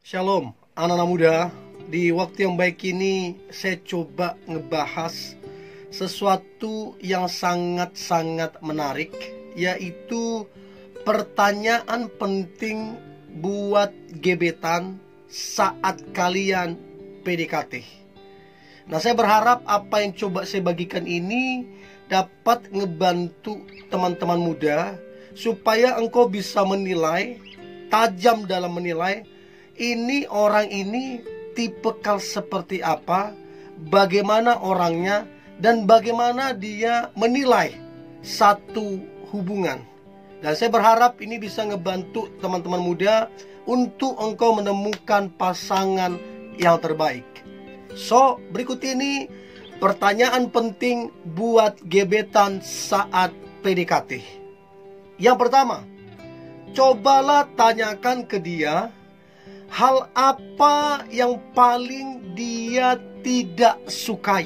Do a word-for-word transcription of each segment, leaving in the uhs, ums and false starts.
Shalom, anak-anak muda. Di waktu yang baik ini saya coba ngebahas sesuatu yang sangat-sangat menarik, yaitu pertanyaan penting buat gebetan saat kalian P D K T. Nah, saya berharap apa yang coba saya bagikan ini dapat ngebantu teman-teman muda supaya engkau bisa menilai, tajam dalam menilai, ini orang ini tipikal seperti apa, bagaimana orangnya, dan bagaimana dia menilai satu hubungan. Dan saya berharap ini bisa ngebantu teman-teman muda untuk engkau menemukan pasangan yang terbaik. So, berikut ini pertanyaan penting buat gebetan saat P D K T. Yang pertama, cobalah tanyakan ke dia hal apa yang paling dia tidak sukai,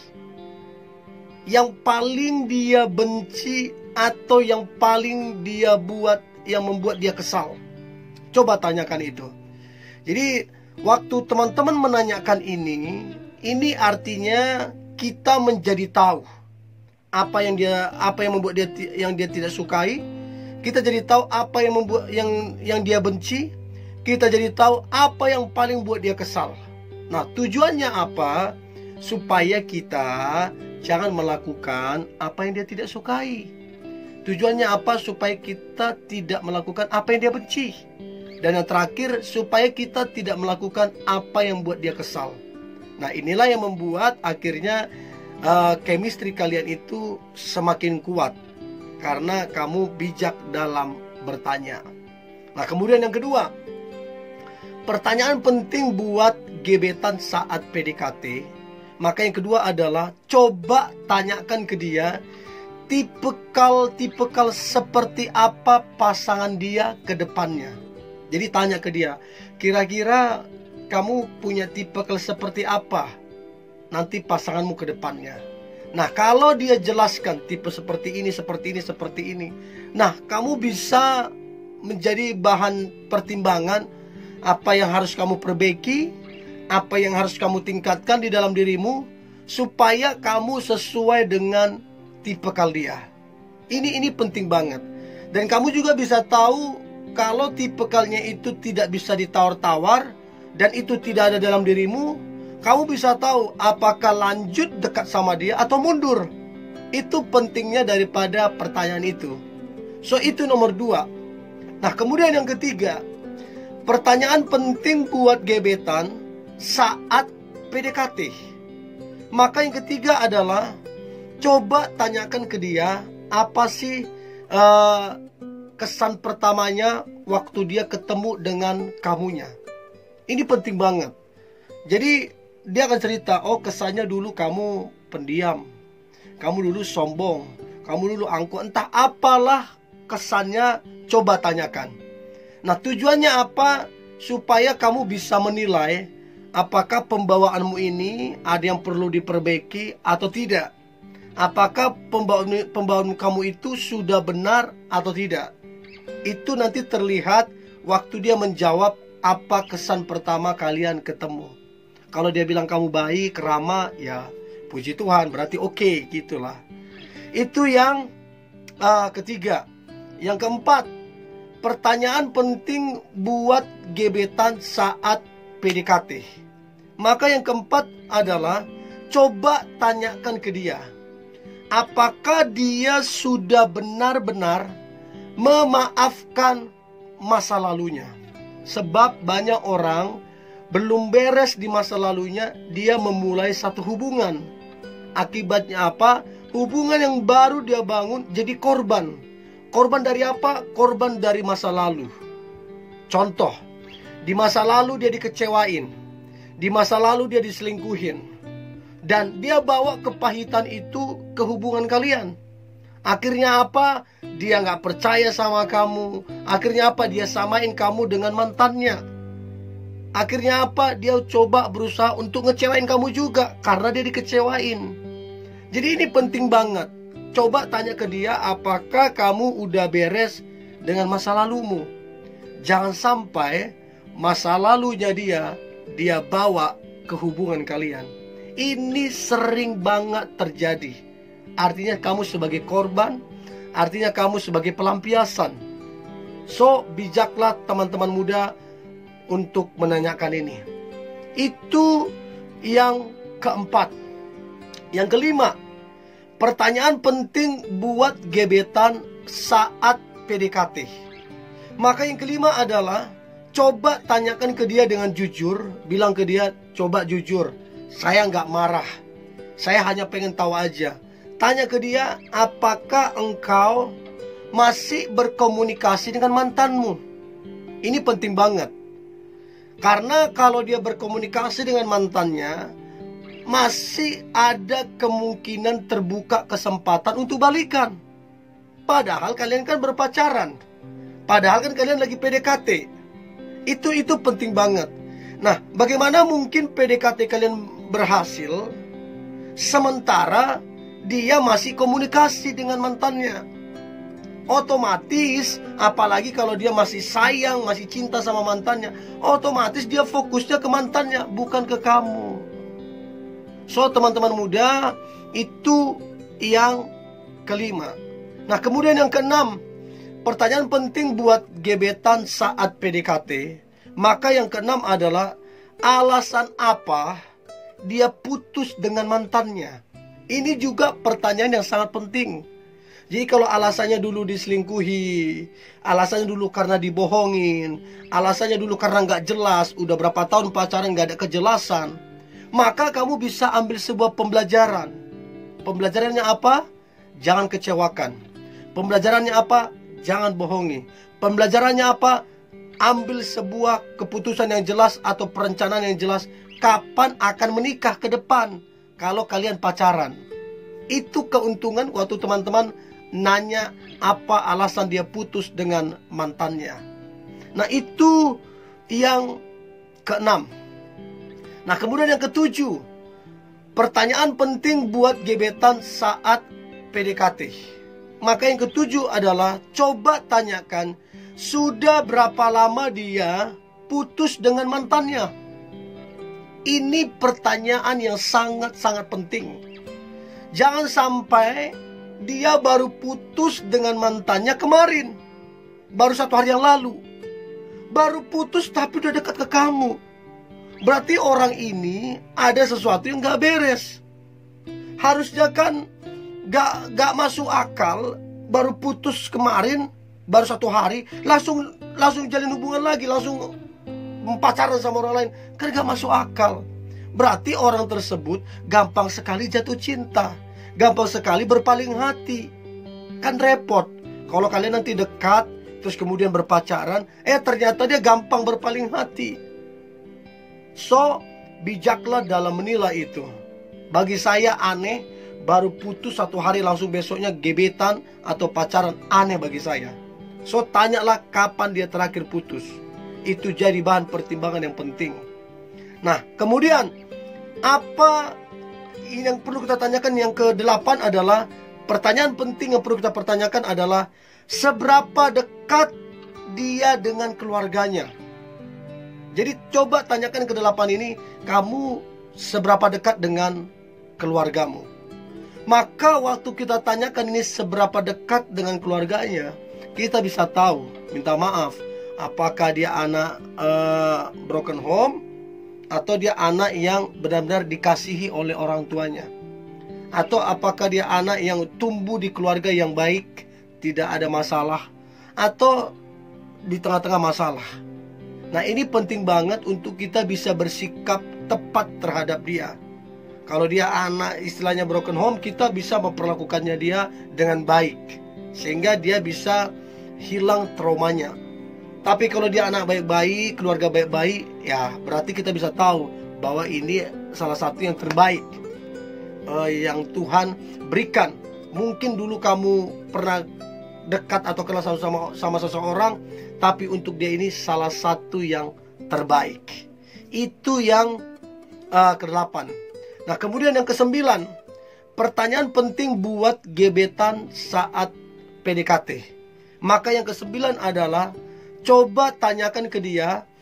yang paling dia benci, atau yang paling dia buat, yang membuat dia kesal. Coba tanyakan itu. Jadi waktu teman-teman menanyakan ini, ini artinya kita menjadi tahu apa yang dia, apa yang membuat dia, yang dia tidak sukai. Kita jadi tahu apa yang membuat, yang yang dia benci. Kita jadi tahu apa yang paling buat dia kesal. Nah, tujuannya apa? Supaya kita jangan melakukan apa yang dia tidak sukai. Tujuannya apa? Supaya kita tidak melakukan apa yang dia benci. Dan yang terakhir, supaya kita tidak melakukan apa yang buat dia kesal. Nah, inilah yang membuat akhirnya uh, chemistry kalian itu semakin kuat, karena kamu bijak dalam bertanya. Nah, kemudian yang kedua, pertanyaan penting buat gebetan saat P D K T. Maka yang kedua adalah coba tanyakan ke dia tipikal-tipikal seperti apa pasangan dia ke depannya. Jadi tanya ke dia, kira-kira kamu punya tipikal seperti apa nanti pasanganmu ke depannya. Nah, kalau dia jelaskan tipe seperti ini, seperti ini, seperti ini, nah, kamu bisa menjadi bahan pertimbangan apa yang harus kamu perbaiki, apa yang harus kamu tingkatkan di dalam dirimu, supaya kamu sesuai dengan tipikal dia. Ini ini penting banget. Dan kamu juga bisa tahu kalau tipikalnya itu tidak bisa ditawar-tawar dan itu tidak ada dalam dirimu, kamu bisa tahu apakah lanjut dekat sama dia atau mundur. Itu pentingnya daripada pertanyaan itu. So, itu nomor dua. Nah, kemudian yang ketiga, pertanyaan penting buat gebetan saat P D K T. Maka yang ketiga adalah coba tanyakan ke dia apa sih uh, kesan pertamanya waktu dia ketemu dengan kamunya. Ini penting banget. Jadi dia akan cerita, oh kesannya dulu kamu pendiam, kamu dulu sombong, kamu dulu angkuh, entah apalah kesannya, coba tanyakan. Nah, tujuannya apa? Supaya kamu bisa menilai apakah pembawaanmu ini ada yang perlu diperbaiki atau tidak. Apakah pembawaan, pembawaan kamu itu sudah benar atau tidak. Itu nanti terlihat waktu dia menjawab apa kesan pertama kalian ketemu. Kalau dia bilang kamu baik, ramah, ya puji Tuhan, berarti oke, okay, gitulah. Itu yang uh, ketiga. Yang keempat, pertanyaan penting buat gebetan saat P D K T. Maka yang keempat adalah coba tanyakan ke dia, apakah dia sudah benar-benar memaafkan masa lalunya. Sebab banyak orang belum beres di masa lalunya, dia memulai satu hubungan. Akibatnya apa? Hubungan yang baru dia bangun jadi korban. Korban dari apa? Korban dari masa lalu. Contoh, di masa lalu dia dikecewain, di masa lalu dia diselingkuhin, dan dia bawa kepahitan itu ke hubungan kalian. Akhirnya apa? Dia gak percaya sama kamu. Akhirnya apa? Dia samain kamu dengan mantannya. Akhirnya apa? Dia coba berusaha untuk ngecewain kamu juga karena dia dikecewain. Jadi ini penting banget. Coba tanya ke dia, apakah kamu udah beres dengan masa lalumu. Jangan sampai masa lalunya dia, dia bawa ke hubungan kalian. Ini sering banget terjadi. Artinya kamu sebagai korban, artinya kamu sebagai pelampiasan. So, bijaklah teman-teman muda untuk menanyakan ini. Itu yang keempat. Yang kelima, pertanyaan penting buat gebetan saat P D K T. Maka yang kelima adalah, coba tanyakan ke dia dengan jujur. Bilang ke dia, coba jujur, saya nggak marah, saya hanya pengen tahu aja. Tanya ke dia, apakah engkau masih berkomunikasi dengan mantanmu? Ini penting banget. Karena kalau dia berkomunikasi dengan mantannya, masih ada kemungkinan terbuka kesempatan untuk balikan. Padahal kalian kan berpacaran. Padahal kan kalian lagi P D K T. Itu itu penting banget. Nah, bagaimana mungkin P D K T kalian berhasil sementara dia masih komunikasi dengan mantannya? Otomatis, apalagi kalau dia masih sayang, masih cinta sama mantannya, otomatis dia fokusnya ke mantannya, bukan ke kamu. So, teman-teman muda, itu yang kelima. Nah, kemudian yang keenam, pertanyaan penting buat gebetan saat P D K T. Maka yang keenam adalah, alasan apa dia putus dengan mantannya? Ini juga pertanyaan yang sangat penting. Jadi kalau alasannya dulu diselingkuhi, alasannya dulu karena dibohongin, alasannya dulu karena nggak jelas, udah berapa tahun pacaran nggak ada kejelasan, maka kamu bisa ambil sebuah pembelajaran. Pembelajarannya apa? Jangan kecewakan. Pembelajarannya apa? Jangan bohongi. Pembelajarannya apa? Ambil sebuah keputusan yang jelas atau perencanaan yang jelas kapan akan menikah ke depan kalau kalian pacaran. Itu keuntungan waktu teman-teman nanya apa alasan dia putus dengan mantannya. Nah, itu yang keenam. Nah, kemudian yang ketujuh, pertanyaan penting buat gebetan saat P D K T. Maka yang ketujuh adalah, coba tanyakan, sudah berapa lama dia putus dengan mantannya? Ini pertanyaan yang sangat-sangat penting. Jangan sampai dia baru putus dengan mantannya kemarin, baru satu hari yang lalu, baru putus tapi udah dekat ke kamu. Berarti orang ini ada sesuatu yang gak beres. Harusnya kan gak, gak masuk akal, baru putus kemarin, baru satu hari, langsung langsung jalin hubungan lagi, langsung pacaran sama orang lain. Kan gak masuk akal. Berarti orang tersebut gampang sekali jatuh cinta, gampang sekali berpaling hati. Kan repot kalau kalian nanti dekat, terus kemudian berpacaran, eh ternyata dia gampang berpaling hati. So, bijaklah dalam menilai itu. Bagi saya aneh, baru putus satu hari langsung besoknya gebetan atau pacaran, aneh bagi saya. So, tanyalah kapan dia terakhir putus. Itu jadi bahan pertimbangan yang penting. Nah, kemudian apa yang perlu kita tanyakan? Yang kedelapan adalah, pertanyaan penting yang perlu kita pertanyakan adalah, seberapa dekat dia dengan keluarganya? Jadi coba tanyakan kedelapan ini, kamu seberapa dekat dengan keluargamu? Maka waktu kita tanyakan ini seberapa dekat dengan keluarganya, kita bisa tahu, minta maaf, apakah dia anak uh, broken home, atau dia anak yang benar-benar dikasihi oleh orang tuanya, atau apakah dia anak yang tumbuh di keluarga yang baik, tidak ada masalah, atau di tengah-tengah masalah. Nah, ini penting banget untuk kita bisa bersikap tepat terhadap dia. Kalau dia anak istilahnya broken home, kita bisa memperlakukannya dia dengan baik, sehingga dia bisa hilang traumanya. Tapi kalau dia anak baik-baik, keluarga baik-baik, ya berarti kita bisa tahu bahwa ini salah satu yang terbaik uh, yang Tuhan berikan. Mungkin dulu kamu pernah dekat atau kenal sama, sama seseorang, tapi untuk dia ini salah satu yang terbaik. Itu yang uh, kedelapan. Nah, kemudian yang kesembilan, pertanyaan penting buat gebetan saat P D K T. Maka yang kesembilan adalah, coba tanyakan ke dia,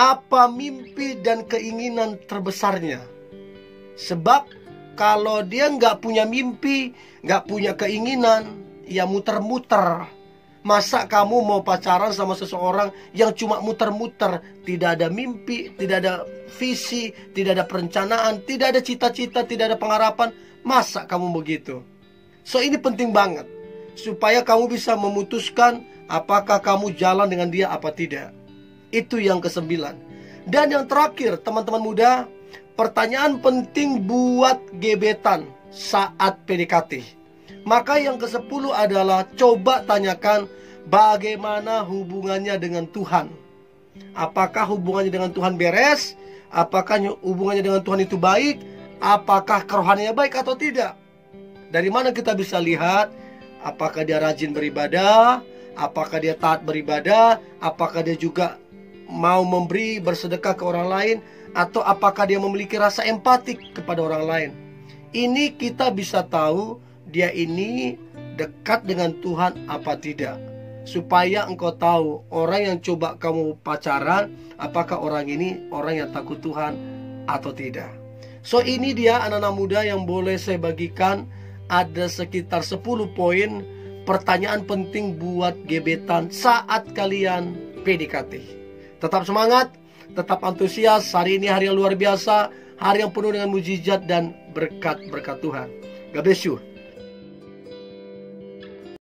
Apa mimpi dan keinginan terbesarnya? Sebab kalau dia nggak punya mimpi, nggak punya keinginan, ya muter-muter. Masa kamu mau pacaran sama seseorang yang cuma muter-muter, tidak ada mimpi, tidak ada visi, tidak ada perencanaan, tidak ada cita-cita, tidak ada pengharapan? Masa kamu begitu? So ini penting banget, supaya kamu bisa memutuskan apakah kamu jalan dengan dia apa tidak. Itu yang kesembilan. Dan yang terakhir, teman-teman muda, pertanyaan penting buat gebetan saat P D K T. Maka yang kesepuluh adalah coba tanyakan bagaimana hubungannya dengan Tuhan. Apakah hubungannya dengan Tuhan beres? Apakah hubungannya dengan Tuhan itu baik? Apakah kerohaniannya baik atau tidak? Dari mana kita bisa lihat apakah dia rajin beribadah? Apakah dia taat beribadah? Apakah dia juga mau memberi, bersedekah ke orang lain? Atau apakah dia memiliki rasa empatik kepada orang lain? Ini kita bisa tahu dia ini dekat dengan Tuhan apa tidak. Supaya engkau tahu orang yang coba kamu pacaran, apakah orang ini orang yang takut Tuhan atau tidak. So ini dia anak-anak muda yang boleh saya bagikan. Ada sekitar sepuluh poin pertanyaan penting buat gebetan saat kalian P D K T. Tetap semangat, tetap antusias. Hari ini hari yang luar biasa, hari yang penuh dengan mujizat dan berkat-berkat Tuhan. God bless you.